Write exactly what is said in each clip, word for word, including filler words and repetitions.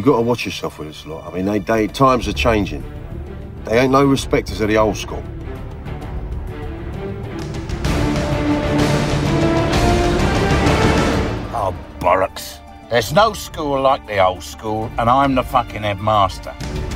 got to watch yourself with this lot. I mean, they, they times are changing. They ain't no respecters of the old school. Oh, bollocks. There's no school like the old school, and I'm the fucking headmaster.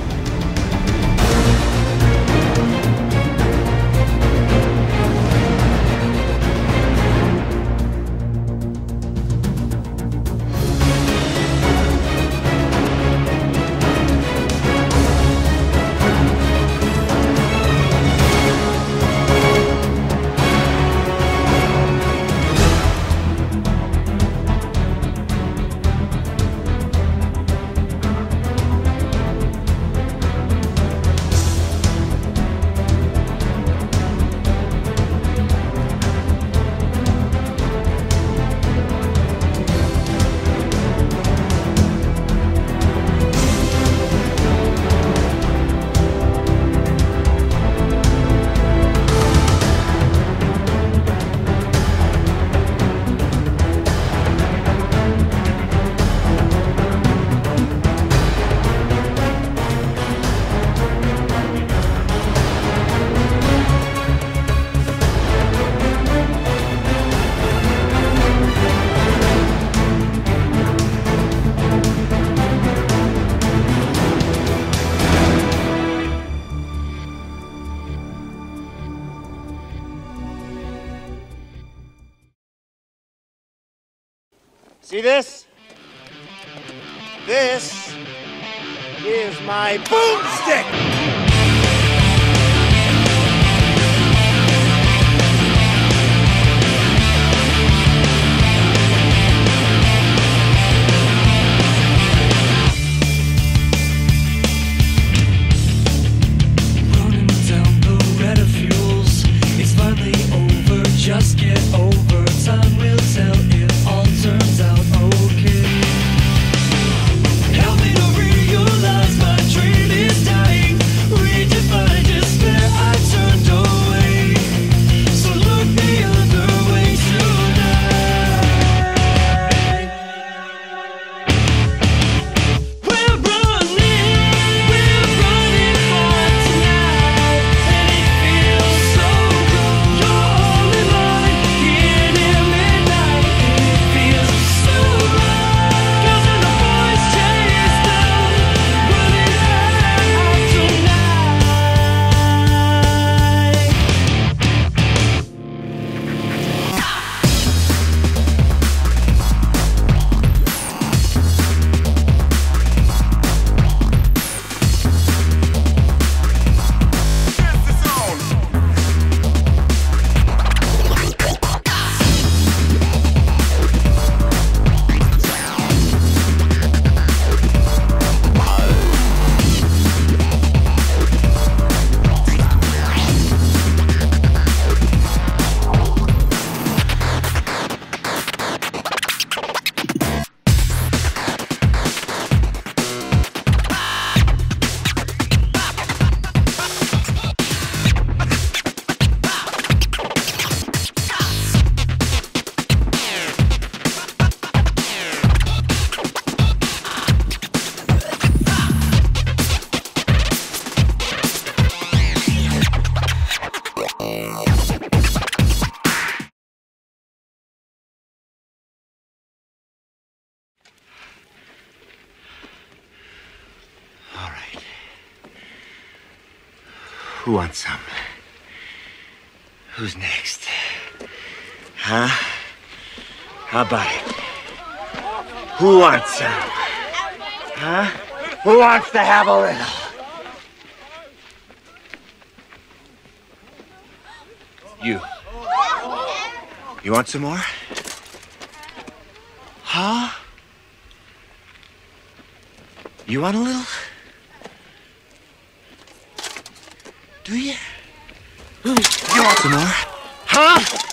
See this? This is my boomstick! Just get over, time will tell if all turns out okay. Help me to realize my dream is dying. Redefine despair, I turned away. So look the other way tonight. We're running, we're running hard tonight. And it feels so good. You're Who wants some? Who's next? Huh? How about it? Who wants some? Huh? Who wants to have a little? You. You want some more? Huh? You want a little? Do you? You want some more? Huh?